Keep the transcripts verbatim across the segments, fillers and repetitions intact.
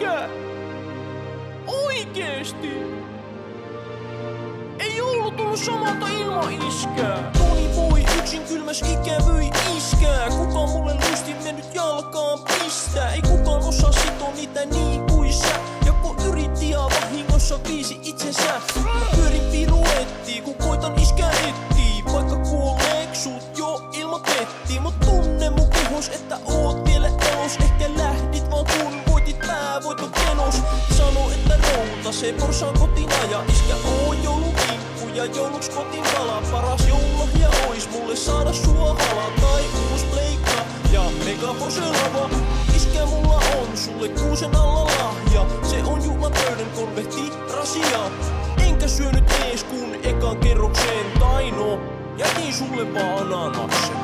iskä! Oikeesti! Ei joulu tullut samalta ilman iskää. Toni voi yksin kylmäs ikävyi iskää. Kuka mulle luistin mennyt jalkaan pistää? Ei kukaan osaa sitoa niitä niin kuin sä. Joko yritti ja vahingossa viisi itsensä. Mä pyörin piruettiin kun koitan iskää etsii. Vaikka kuolleek sut jo ilmoitettiin. Mut tunne mun kehos että oot vielä elos. Ehkä lähdit vaan kun voitit päävoiton kenos. Sano että routa se porsaan kotiin aja. Iskä oo joulukinkku ja jouluks kotiin pala. Paras joululahja ois mulle saada sua hala. Tai uus pleikka ja mega Porsche lava. Iskä mulla on sulle kuusen alla lahja. Se on juhlapöydän konvehti rasia. Enkä syönyt ees kun ekan kerrokseen. Tai no, jätin sulle vaan ananaksen.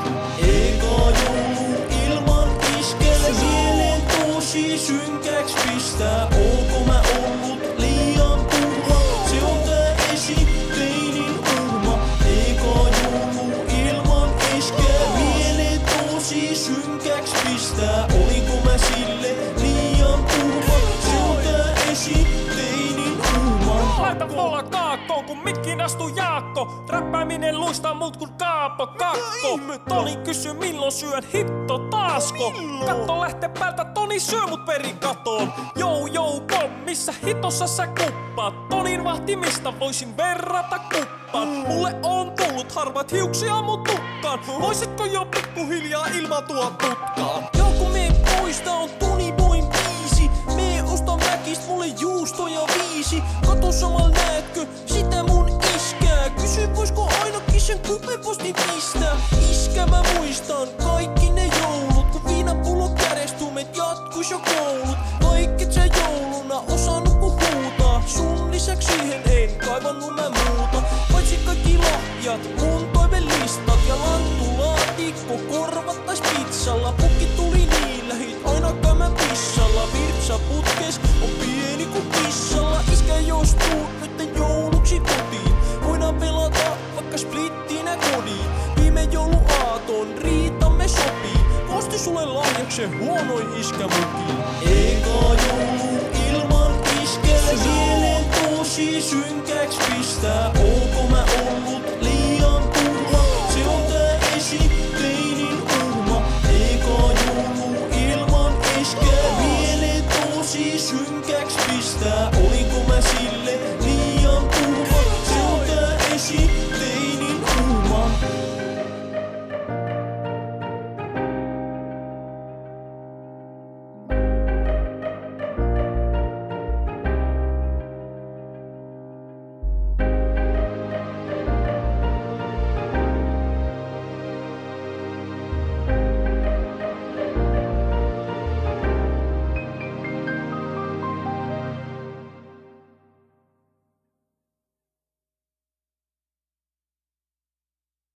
Eka joulu ilman iskellä mieleen tosi synkäks pistää. Oonko mä ollut liian turha? Se on tää esiteinin uhma. Eka joulu ilman iskellä mieleen tosi synkäks pistää. Olinko mä sille liian turha? Se on tää esiteinin uhma. Laita vola kaakkoon kun mikkiin astuu Jaakko. Räppääminen luistaa mut kun Kaapo kakko. Toni kysy milloin syön hitto taasko. Katto lähtee päältä Toni syö mut perikatoon. Jou jou kom missä hitossa sä kuppaat. Tonin vahtimista voisin verrata kuppaan. Mulle on tullut harvat hiuksia mun tukkaan. Voisitko jo pikkuhiljaa ilmatua putkaan? Joo kun mee pois tää on Toni Boyn biisi. Mee osta väkist mulle juustoja viisi. Kato samalla näetkö sitä mun iskää. Kysy voisko ainakin sen kupepostin pistää. Iskä mä muistan kaikki ne joulut. Kun viinapullo kädest tumet jatkuis jo koulut. Vaikket sä jouluna osannut ku huutaa. Sun lisäks siihen en kaivannut mä muuta. Paitsi kaikki lahjat, mun toivelistat. Ja lanttulaatikko korvattais pizzalla. Pukki tuli niin lähit aina käymään pissalla. Virtsa putkes on pieni ku kissalla. Iskä jos tuut nytten jouluksi kotiin. Voidaan pelata vaikka splittinä kodiin. Viime jouluaaton riitamme sopii. Kosti sulle lahjaksen huonoin iskämukiin. Eka joulu ilman iskää. Mieleen tosi synkäks pistää. Oonko mä ollut liian turha? Se on tää esiteinin uhma. Eka joulu ilman iskää. Mieleen tosi synkäks pistää.